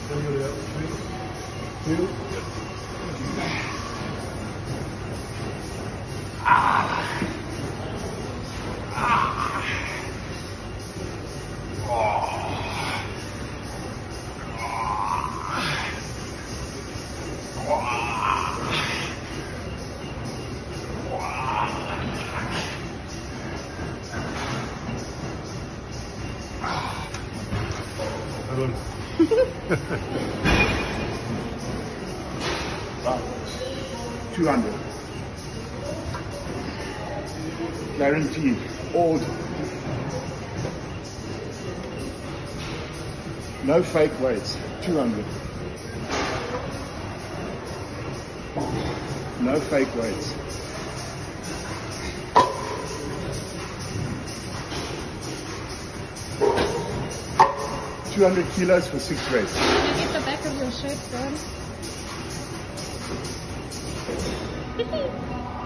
Two. About 200. Guaranteed. Old. No fake weights. 200. No fake weights. 200 kilos for 6 reps. Can you get the back of your shirt, Don?